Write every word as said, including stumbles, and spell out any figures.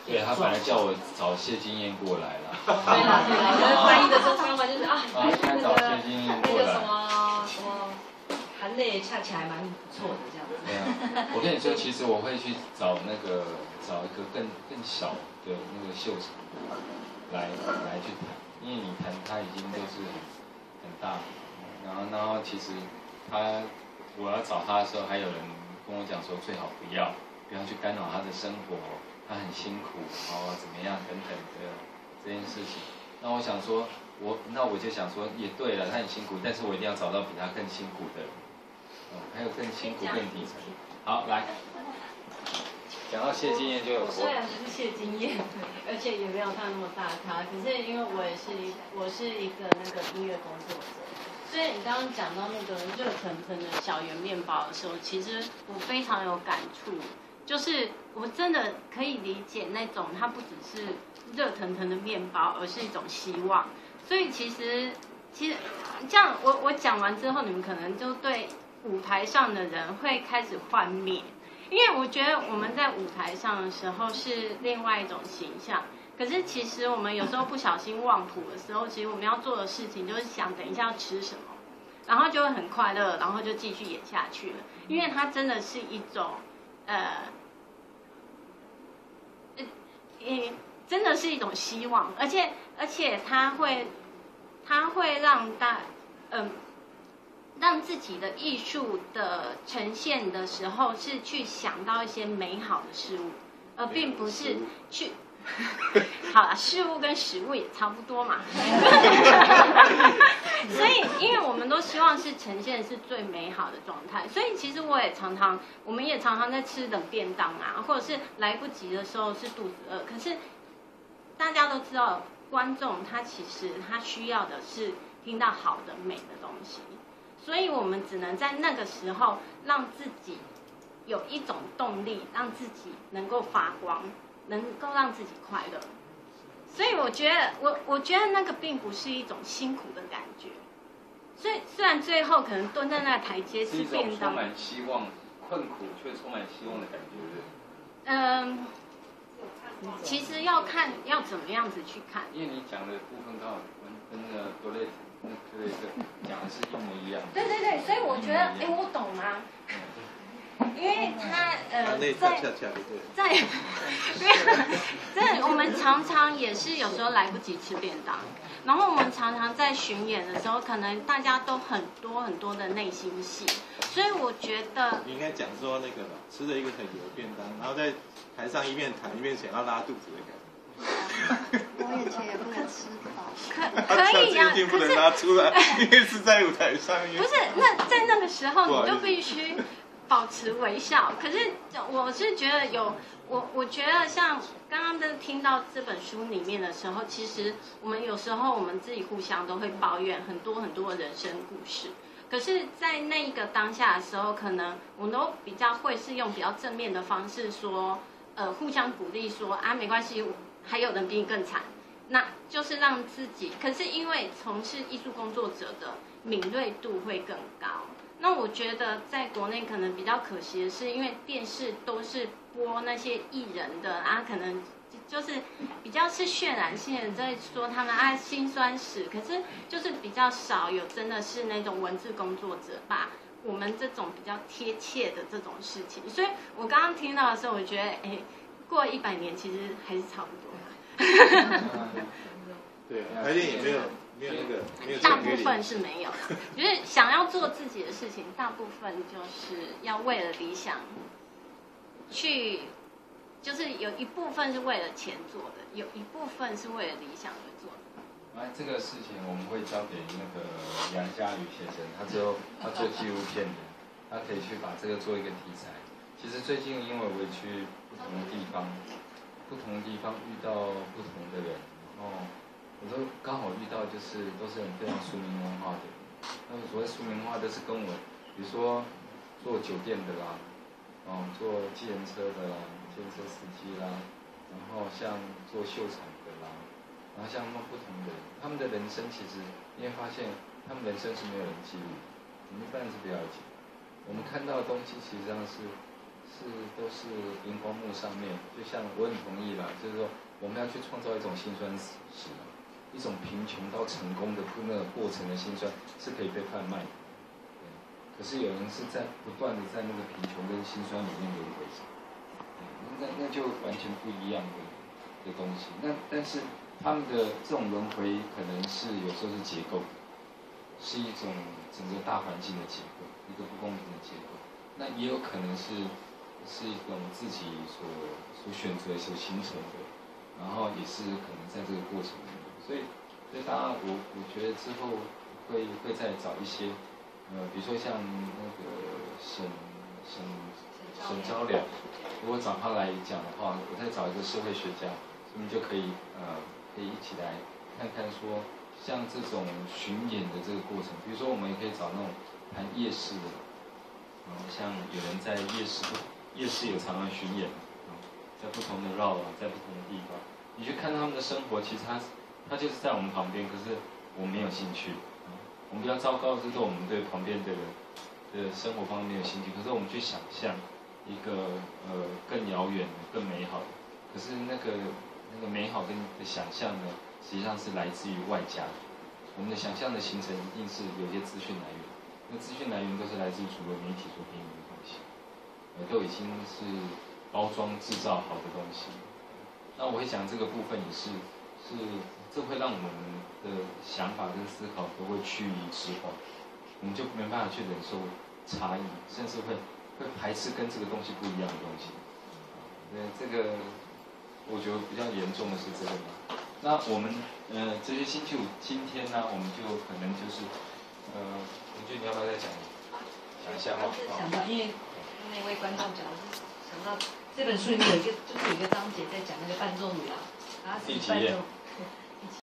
对他本来叫我找谢金燕过来了。 对啦对啦，就是翻译的时候翻完就是啊， 啊，先找谢金燕过来。 那个什么什么，含泪恰恰还蛮不错的这样子。 对啊，我跟你说，其实我会去找那个找一个更更小的那个秀场来来去弹，因为你弹它已经都是很很大，然后然后其实他我要找他的时候，还有人跟我讲说最好不要不要去干扰他的生活。他很辛苦，哦，怎么样等等的这件事情。那我想说，我那我就想说，也对了，他很辛苦，但是我一定要找到比他更辛苦的，哦，还有更辛苦、更底层。好，来，讲到谢金燕就有。 我虽然不是谢金燕，而且也没有他那么大咖，可是因为我也是一我是一个那个音乐工作者。所以你刚刚讲到那个热腾腾的小圆面包的时候，其实我非常有感触。就是我真的可以理解那种，它不只是热腾腾的面包，而是一种希望。所以其实，其实这样我我讲完之后，你们可能就对舞台上的人会开始幻灭，因为我觉得我们在舞台上的时候是另外一种形象。可是其实我们有时候不小心忘谱的时候，其实我们要做的事情就是想等一下要吃什么，然后就会很快乐，然后就继续演下去了。因为它真的是一种。呃，呃，真的是一种希望，而且而且它会，它会让大，嗯、呃，让自己的艺术的呈现的时候，是去想到一些美好的事物，而并不是去。好了，事物跟食物也差不多嘛。所以，因为我们都希望是呈现是最美好的状态，所以其实我也常常，我们也常常在吃冷便当啊，或者是来不及的时候是肚子饿。可是大家都知道，观众他其实他需要的是听到好的、美的东西，所以我们只能在那个时候让自己有一种动力，让自己能够发光。能够让自己快乐，所以我觉得，我我觉得那个并不是一种辛苦的感觉。所以虽然最后可能蹲在那个台阶吃便当， 是一种充满希望、困苦却充满希望的感觉，对不对？ 嗯，其实要看要怎么样子去看。 因为你讲的部分刚好跟跟那个多类那个讲的是一模一样。 对对对，所以我觉得，哎，我懂吗？因为他呃，在在，在我们常常也是有时候来不及吃便当，然后我们常常在巡演的时候，可能大家都很多很多的内心戏，所以我觉得你应该讲说那个吧，吃了一个很油的便当，然后在台上一面弹一面想要拉肚子的感觉。 我以前也不能吃饱。 可可以呀、啊， 一定不能拉出来，因为是在舞台上。 不是，那在那个时候你就必须。保持微笑，可是我是觉得有我，我觉得像刚刚在听到这本书里面的时候，其实我们有时候我们自己互相都会抱怨很多很多的人生故事，可是，在那一个当下的时候，可能我们都比较会是用比较正面的方式说，呃，互相鼓励说啊，没关系，还有人比你更惨，那就是让自己，可是因为从事艺术工作者的敏锐度会更高。那我觉得在国内可能比较可惜的是，因为电视都是播那些艺人的啊，可能就是比较是渲染性的在说他们啊辛酸史，可是就是比较少有真的是那种文字工作者把我们这种比较贴切的这种事情。所以我刚刚听到的时候，我觉得哎，过一百年其实还是差不多。 对，台电也没有。没有那个，没有大部分是没有，就是想要做自己的事情，大部分就是要为了理想去，就是有一部分是为了钱做的，有一部分是为了理想而做的。 哎，这个事情我们会交给那个梁家宇先生，他之后他做纪录片的，他可以去把这个做一个题材。其实最近因为我也去不同的地方，不同的地方遇到不同的人，然后。我都刚好遇到，就是都是很非常庶民文化的。那么所谓庶民文化，都是跟我，比如说做酒店的啦，哦，做计程车的啦，计程车司机啦，然后像做秀场的啦，然后像他们不同的，他们的人生其实你会发现，他们人生是没有人记录，我们一般是不了解。我们看到的东西，实际上是是都是荧光幕上面，就像我很同意啦，就是说我们要去创造一种辛酸史，一种贫穷到成功的那个过程的辛酸是可以被贩卖的。可是有人是在不断的在那个贫穷跟辛酸里面轮回，那那就完全不一样的的东西。那但是他们的这种轮回可能是有时候是结构的，是一种整个大环境的结构，一个不公平的结构。那也有可能是是一种自己所所选择、所形成的，然后也是可能在这个过程里面。所以，所以当然我我觉得之后会会再找一些，呃，比如说像那个沈沈沈昭良，如果找他来讲的话，我再找一个社会学家，我们就可以呃可以一起来看看说，像这种巡演的这个过程，比如说我们也可以找那种谈夜市的。嗯，像有人在夜市，夜市有常常巡演，嗯，在不同的绕啊，在不同的地方，你去看他们的生活，其实他他就是在我们旁边，可是我们没有兴趣。嗯，我们比较糟糕的是说我们对旁边的人的生活方面没有兴趣，可是我们去想象一个呃更遥远的、更美好的，可是那个那个美好跟的想象呢，实际上是来自于外加的。我们的想象的形成一定是有些资讯来源。那资讯来源都是来自于主流媒体所给你的东西，呃，都已经是包装制造好的东西。那我会讲这个部分也是，是这会让我们的想法跟思考都会趋于一致化，我们就没办法去忍受差异，甚至会会排斥跟这个东西不一样的东西。呃，这个我觉得比较严重的是这个嘛。那我们呃，哲学星期五今天呢，我们就可能就是呃。我觉得你要不要再讲讲一下哈？ 想到，因为那位观众讲，我是想到这本书里面有一个，就是有一个章节在讲那个伴奏女郎，然后是伴奏，